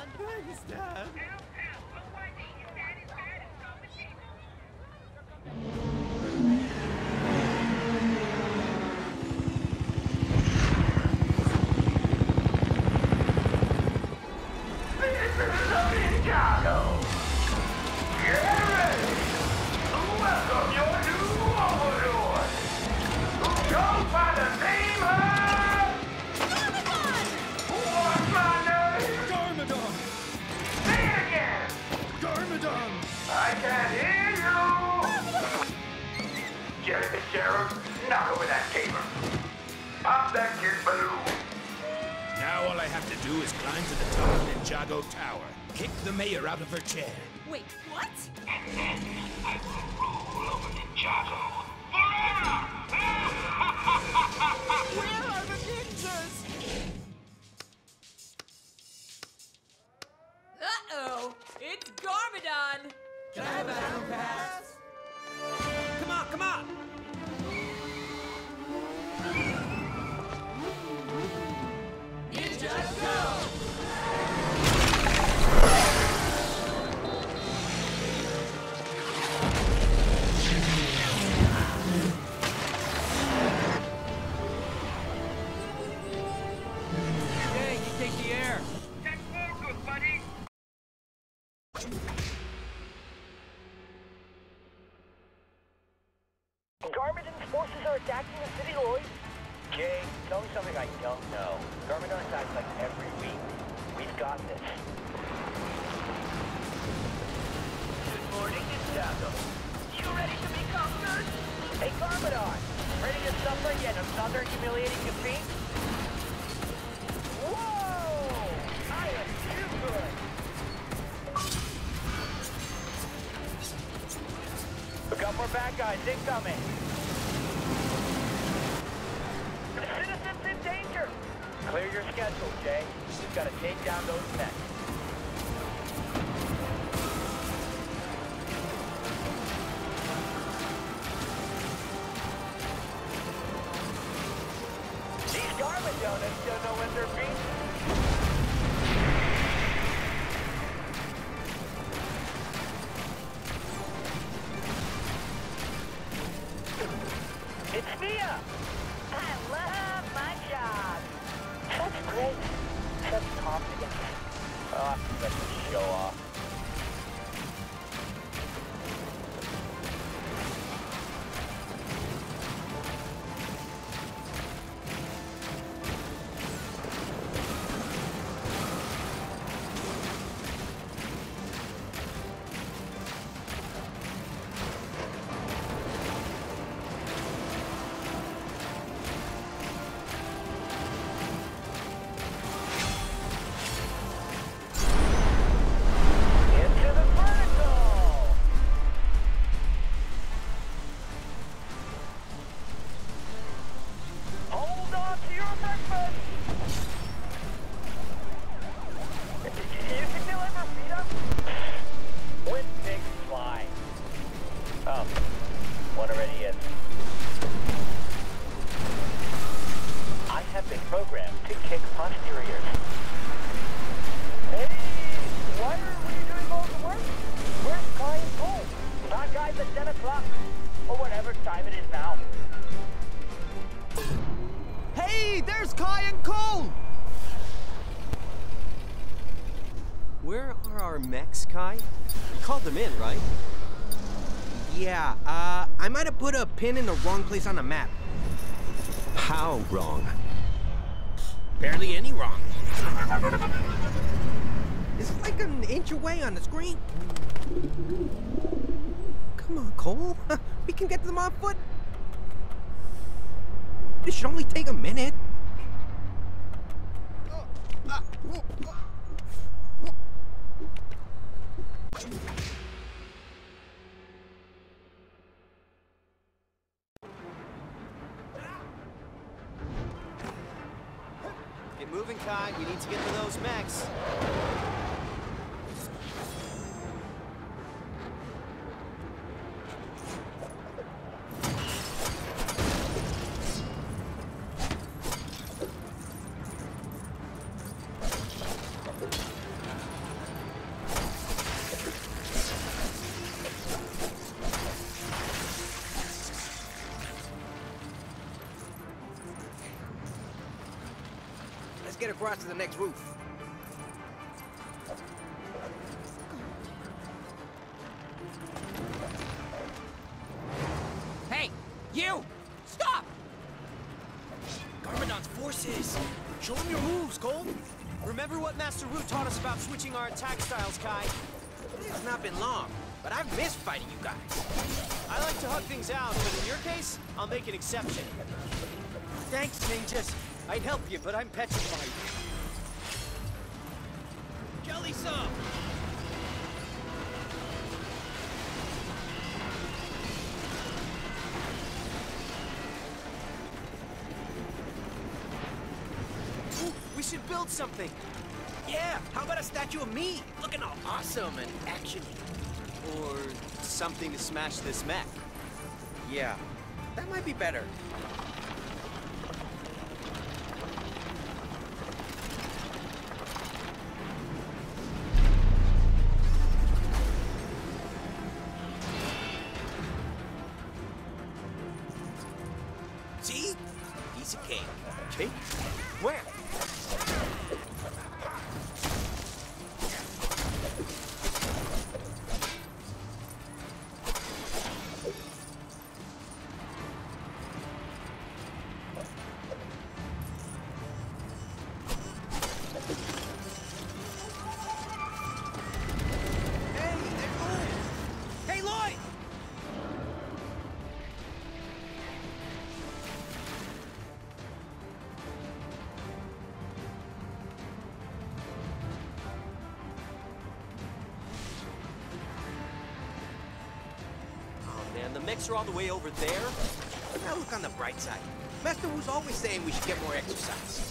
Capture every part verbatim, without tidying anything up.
Thanks, Dad. Knock over that caber. Pop that kid's balloon. Now all I have to do is climb to the top of Ninjago Tower. Kick the mayor out of her chair. Wait, what? And then I will rule over Ninjago forever! Where are the ninjas? Uh-oh! It's Garmadon! Can I have a battle pass? Come on, come on! Ninjas go! Jay, you take the air. Get focused, buddy! Garmadon's forces are attacking the city, Lloyd. Jay, tell me something I don't know. Garmadon attacks like every week. We've got this. Good morning, Ninjago. You ready to be conquered? Hey, Garmadon! Ready to suffer yet another humiliating defeat? Whoa! I am too good! Look out for bad guys incoming! The citizens in danger! Clear your schedule, Jay. We've got to take down those mechs. These Garmadonas don't know what they're being. It's Mia! I love my job! That's great. Such confidence. Ah, such a show off. Into the vertical! Hold on to your breakfast! You think they'll ever feed us? When pigs fly. Oh, one already is. I have been programmed to kick posteriors. Hey, why are we doing all the work? Where's Kai and Cole? That guy's at ten o'clock, or whatever time it is now. Hey, there's Kai and Cole! Where are our mechs, Kai? You called them in, right? Yeah, uh, I might have put a pin in the wrong place on the map. How wrong? Barely any wrong. It's like an inch away on the screen. Come on, Cole. We can get to them on foot. This should only take a minute. Get moving, Kai. We need to get to those mechs. Let's get across to the next roof. Hey, you! Stop! Garmadon's forces! Show him your moves, Cole! Remember what Master Wu taught us about switching our attack styles, Kai? It's not been long, but I've missed fighting you guys. I like to hug things out, but in your case, I'll make an exception. Thanks, ninjas. I'd help you, but I'm petrified. Jelly some! Ooh, we should build something. Yeah, how about a statue of me? Looking all awesome and actiony. Or something to smash this mech. Yeah, that might be better. See? Piece of cake. Cake? Where? Hey, Lloyd! Oh man, the mechs are all the way over there? Now look on the bright side. Master Wu's always saying we should get more exercise.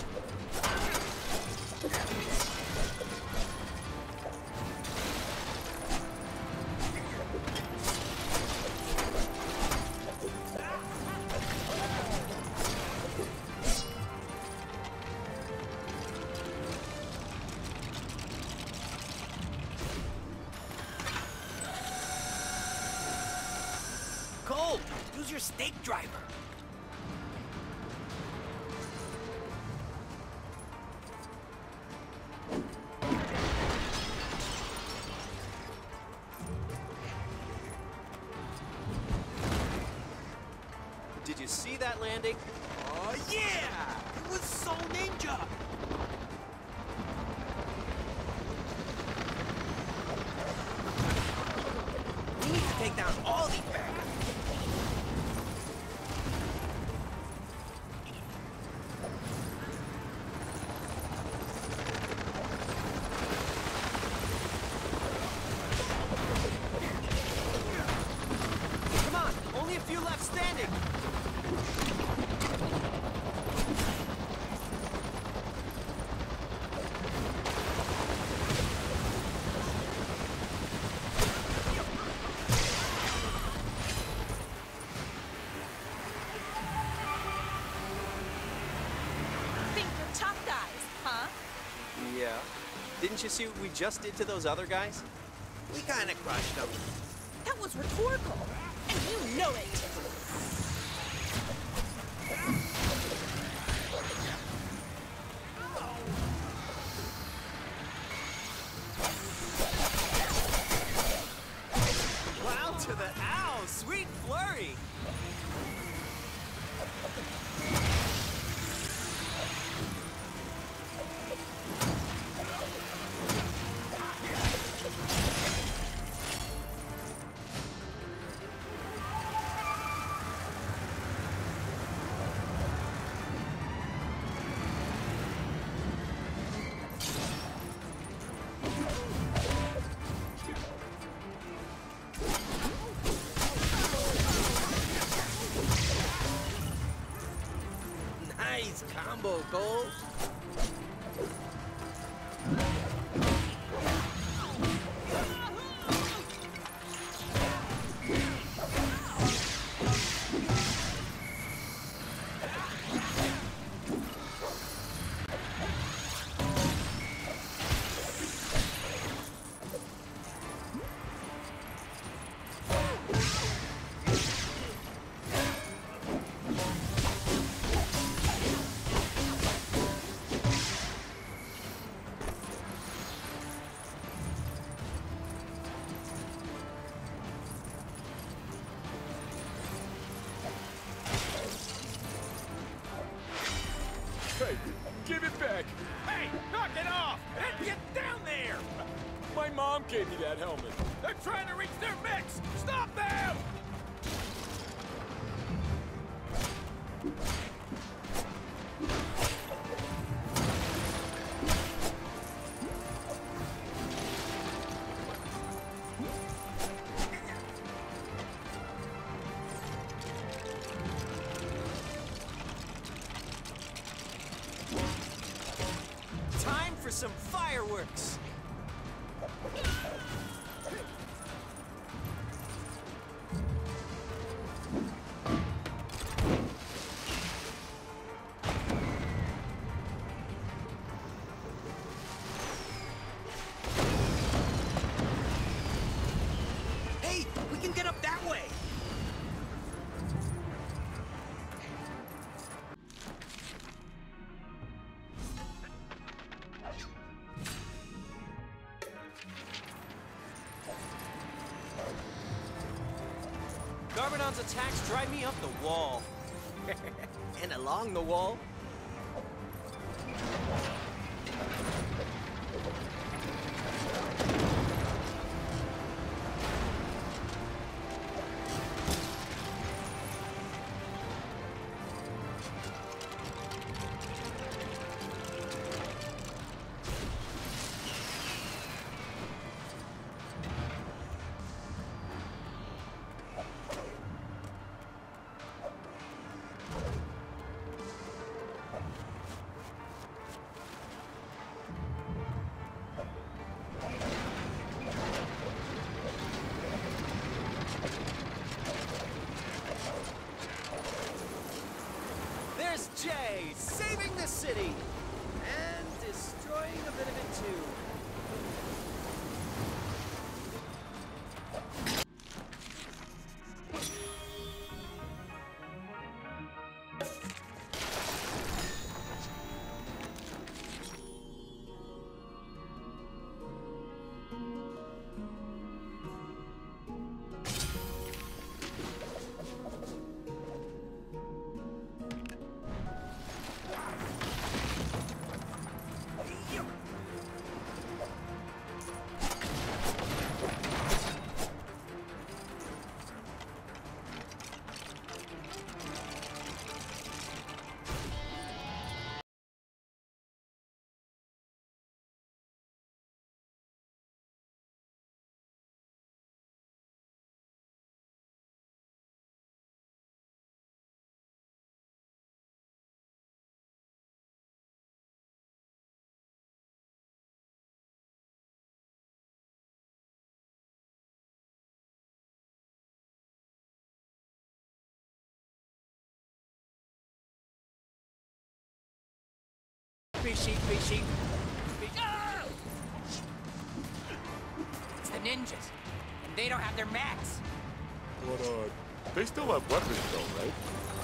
Cole, use your stake driver. Did you see that landing? Oh yeah! It was so ninja! We need to take down all these bad guys. Come on, only a few left standing. Think you're tough guys, huh? Yeah. Didn't you see what we just did to those other guys? We kinda crushed them. That was rhetorical, and you know it. Wow to the ow! Sweet flurry! Nice combo, Cole. Hey, give it back. Hey, knock it off! And get down there! My mom gave me that helmet. They're trying to reach their mix! Stop them! Time for some fireworks! Hey, we can get up that way. Garbodon's attacks drive me up the wall. And along the wall. There's Jay, saving the city! And destroying a bit of it too. Be sheep, be sheep. Be oh! It's the ninjas. And they don't have their mats. But, uh, they still have weapons though, right?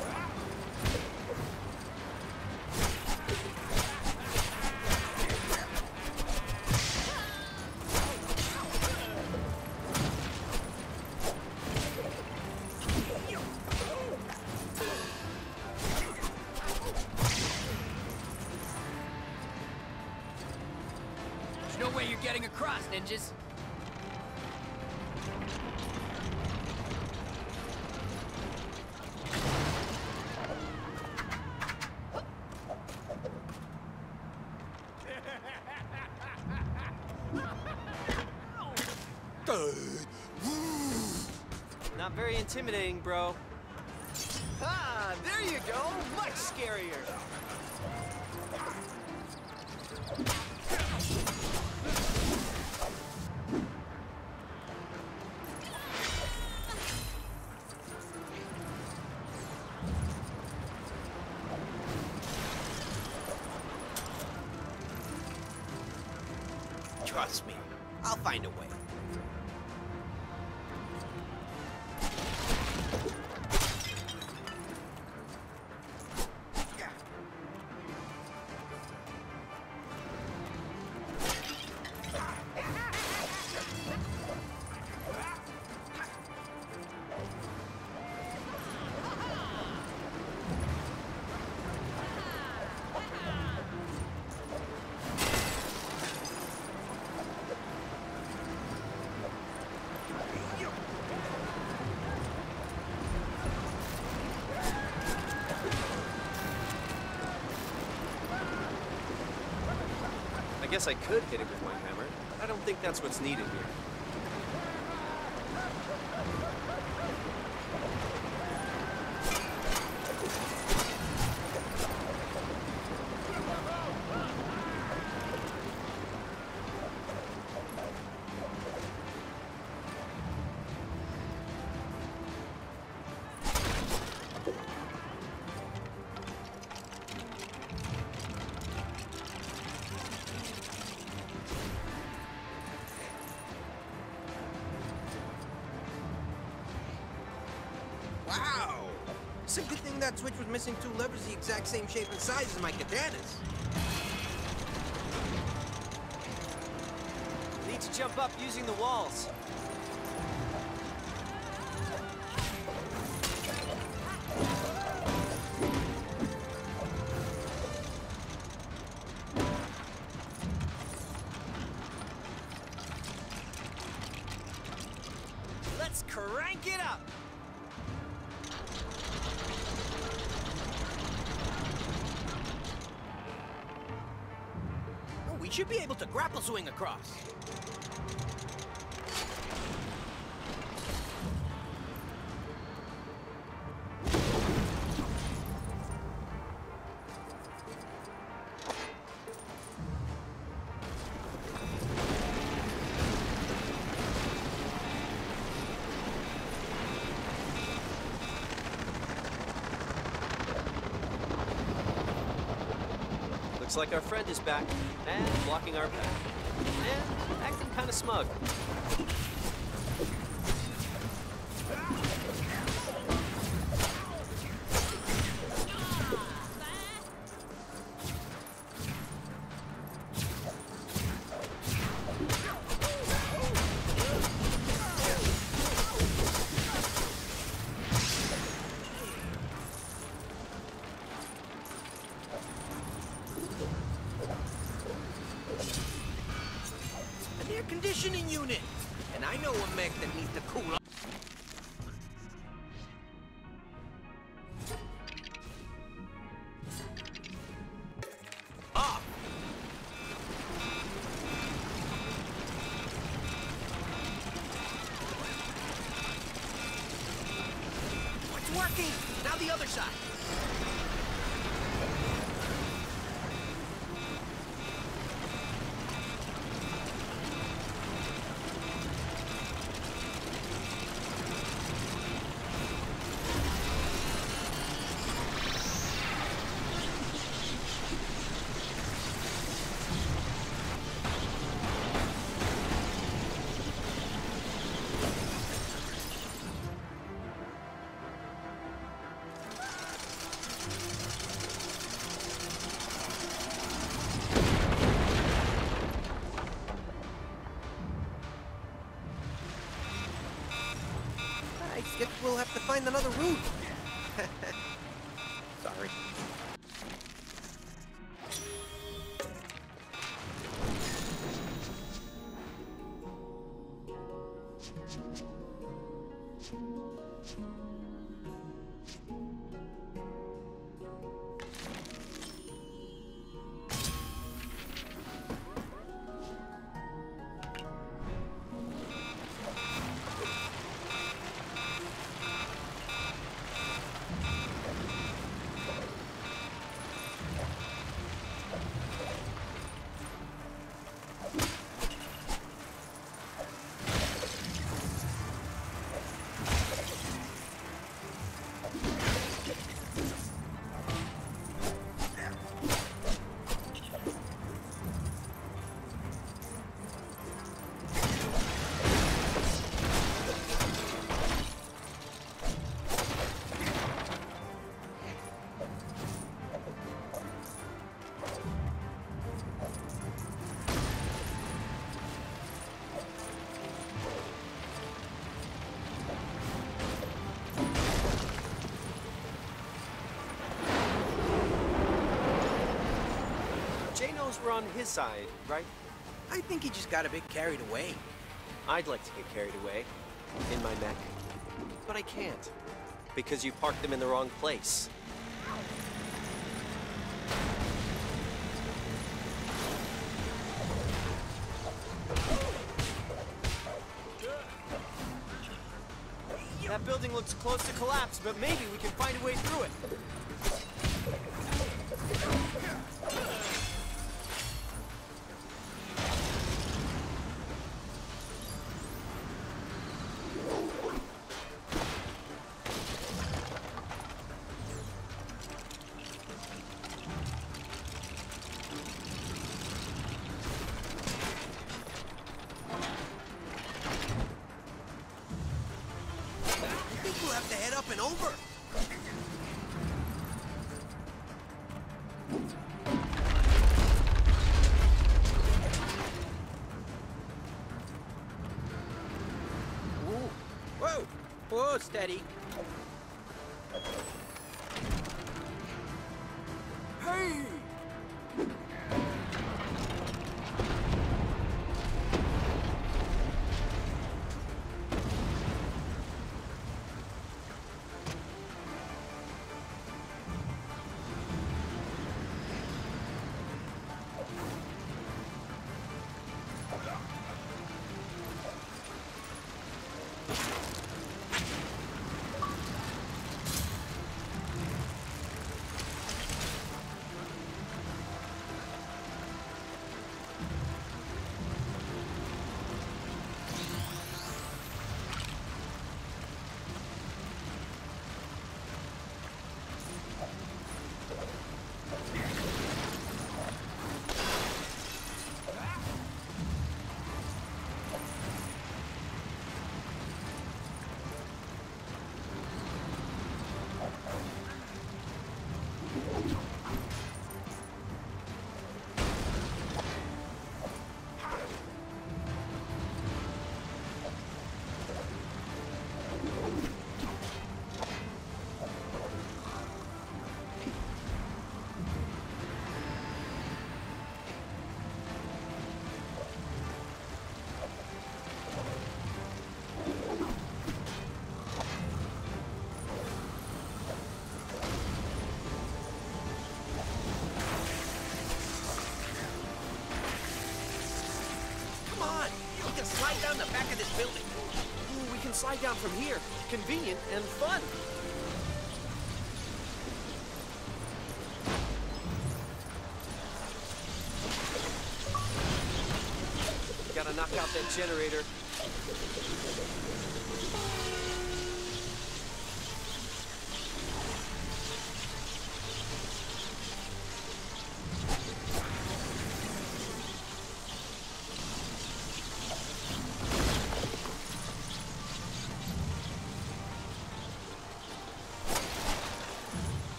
There's no way you're getting across, ninjas. Not very intimidating, bro. Ah, there you go! Much scarier! Trust me, I'll find a way. I guess I could hit it with my hammer, but I don't think that's what's needed here. Wow! It's a good thing that switch was missing two levers the exact same shape and size as my katanas. Need to jump up using the walls. Let's crank it up! We should be able to grapple swing across. Looks like our friend is back, and blocking our path. And acting kind of smug. Air conditioning unit. And I know a mech that needs to cool off. Off. It's working. Now the other side. I guess we'll have to find another route. Sorry. Jay knows we're on his side, right? I think he just got a bit carried away. I'd like to get carried away in my mech, but I can't because you parked them in the wrong place. building looks close to collapse, but maybe we can find a way through it. I think we'll have to head up and over. Ooh. Whoa! Whoa, steady. Hey! Slide down the back of this building. Ooh, we can slide down from here. Convenient and fun. Gotta knock out that generator.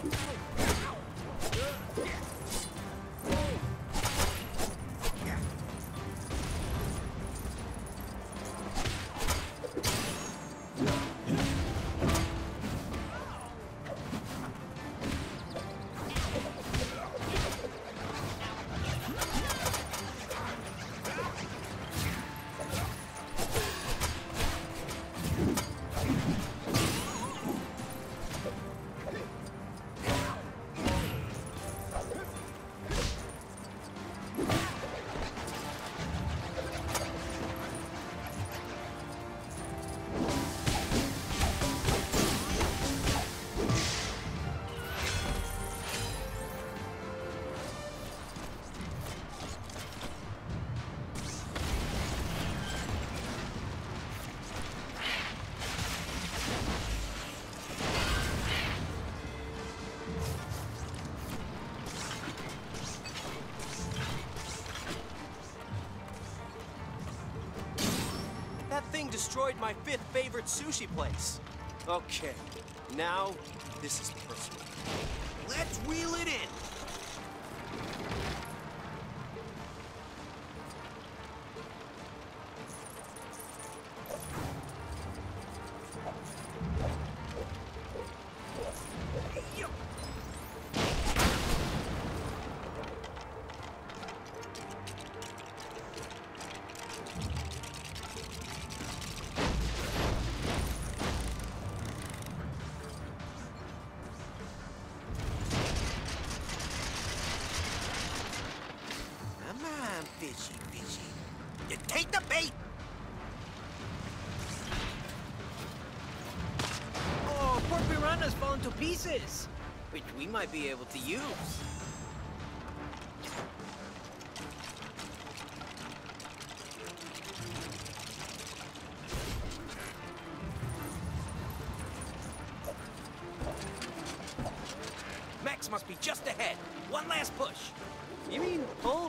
That thing destroyed my fifth favorite sushi place. Okay, now this is personal. Let's wheel it in. Fishy, fishy. You take the bait! Oh, poor piranha's fallen to pieces, which we might be able to use. Max must be just ahead. One last push. You mean pull?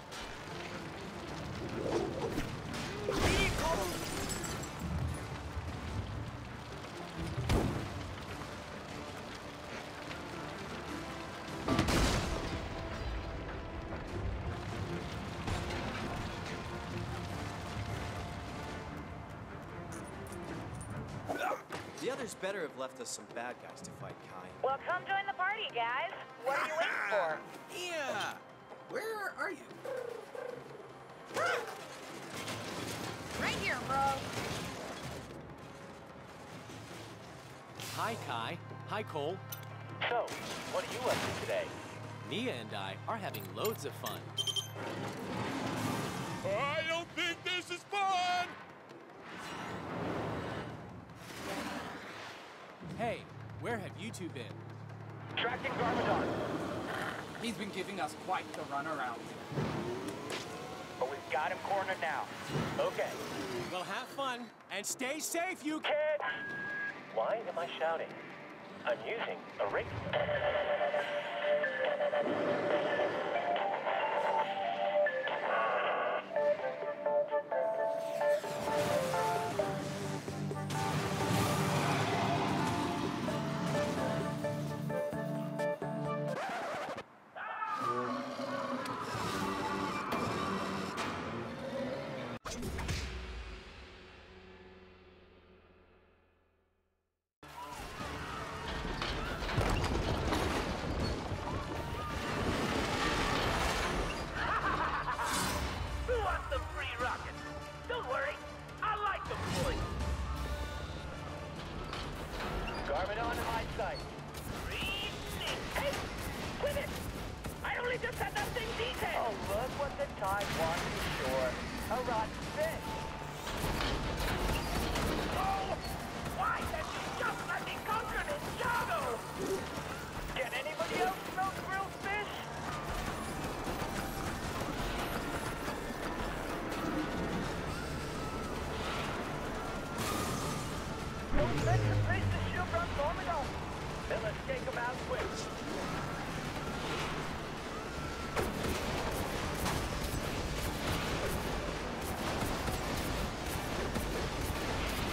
The others better have left us some bad guys to fight, Kai. Well, come join the party, guys. What are you waiting for? Yeah. Where are you? Right here, bro. Hi, Kai. Hi, Cole. So, what are you up to today? Nia and I are having loads of fun. I don't think this is fun! Hey, where have you two been? Tracking Garmadon. He's been giving us quite the runaround. But we've got him cornered now. Okay. Well, have fun and stay safe, you Kids! Why am I shouting? I'm using a radio. Garmadon in my sight. Hey, quit it! I only just had that thing detailed! Oh, look what the Tide wants ashore. A rotten fish. Oh! Why did you just let me conquer Ninjago? Can anybody else smell grilled fish? Don't let the place the shield run Garmadon. Then let's take him out quick.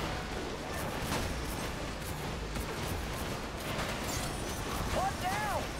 One down!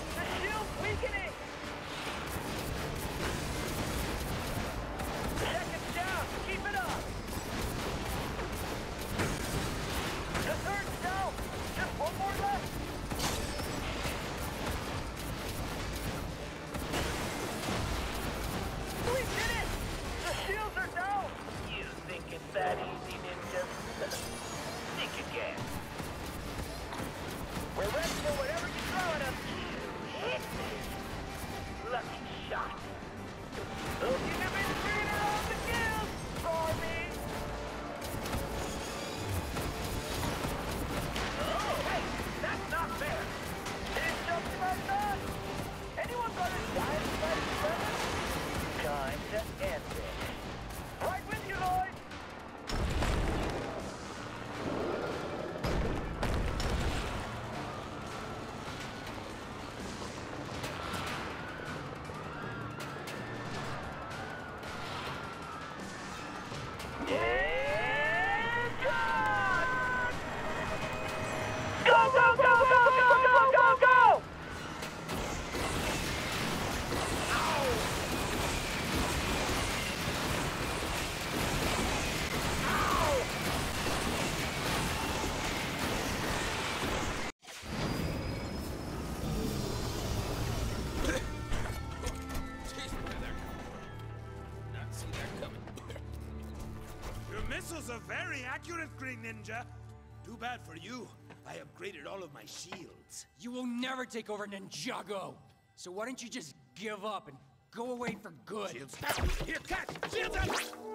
Skills are very accurate, Green Ninja. Too bad for you. I upgraded all of my shields. You will never take over Ninjago. So why don't you just give up and go away for good? Shields down! Here, catch! Shields up!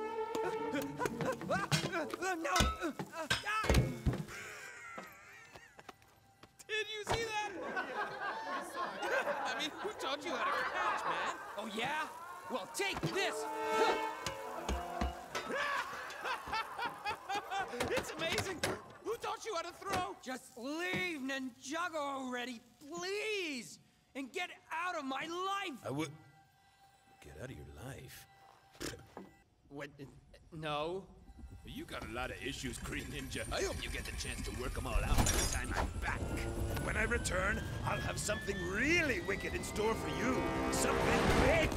No! Did you see that? I mean, who taught you how to catch, man? Oh, yeah? Well, take this! It's amazing! Who taught you how to throw? Just leave Ninjago already, please! And get out of my life! I would... Get out of your life? What? No. You got a lot of issues, Green Ninja. I hope you get the chance to work them all out by the time I'm back. When I return, I'll have something really wicked in store for you. Something big!